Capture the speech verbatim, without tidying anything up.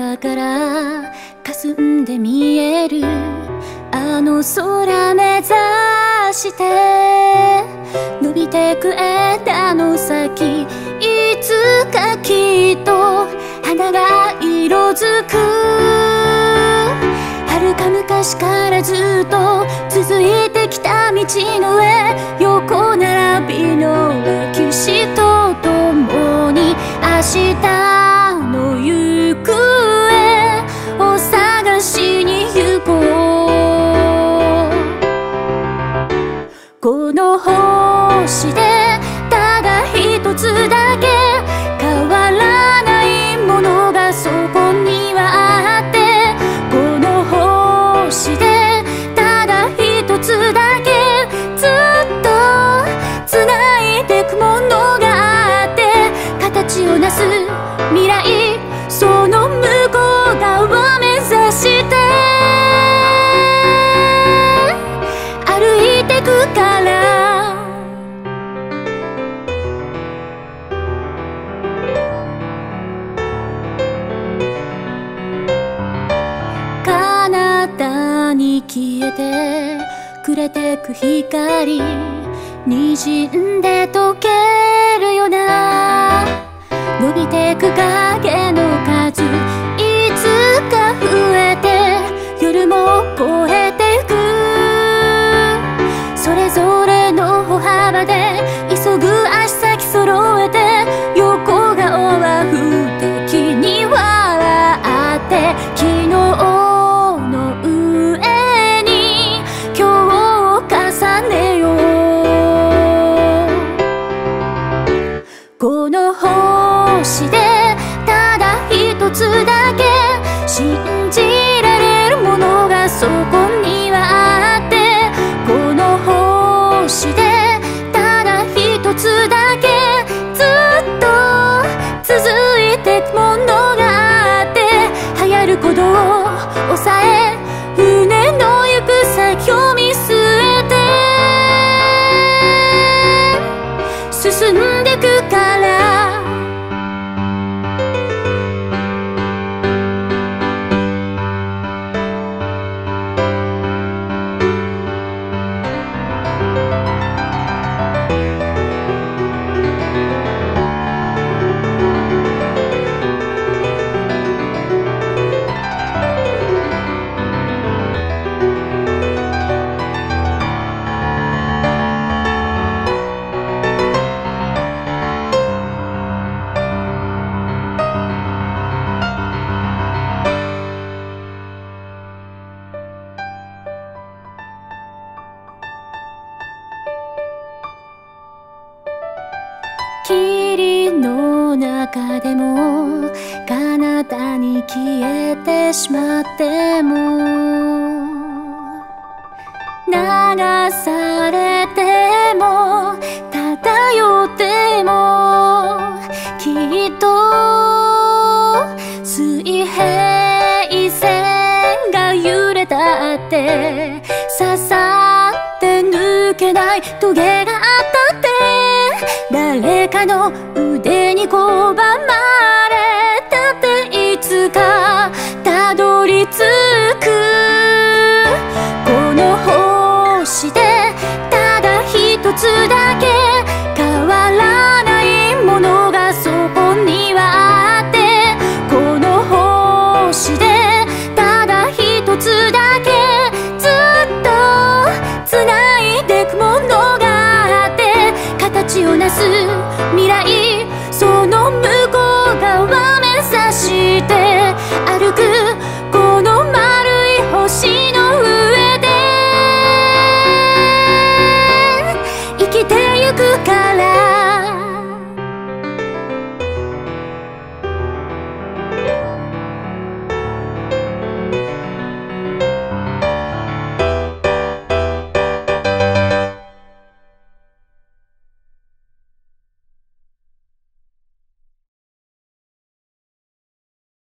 中から霞んで見えるあの空目指して伸びてく枝の先、いつかきっと花が色づく。遥か昔からずっと続いてきた道の上、横並びの歴史とともに明日の行方を探しに行こう。この星でただ一つだけ変わらないものがそこにはあって、この星でただ一つだけずっとつないでくものがあって、形をなす未来、その向こう側目指して歩いてくから。彼方に消えてくれてく光、滲んで溶けるような伸びてく影の数、いつか増えて夜も越えてく。それぞれの歩幅で急ぐ足先揃えて、横顔は不敵に笑って、昨日の上に今日を重ねよう。この星でただ一つだけ信じられるものがそこにはあって、この星でただ一つだけずっと続いてくものがあって、流行る鼓動を抑え船の行く先を見据えて進んでくから。霧の中でも彼方に消えてしまっても、流されても漂っても、きっと水平線が揺れたって刺さって抜けない棘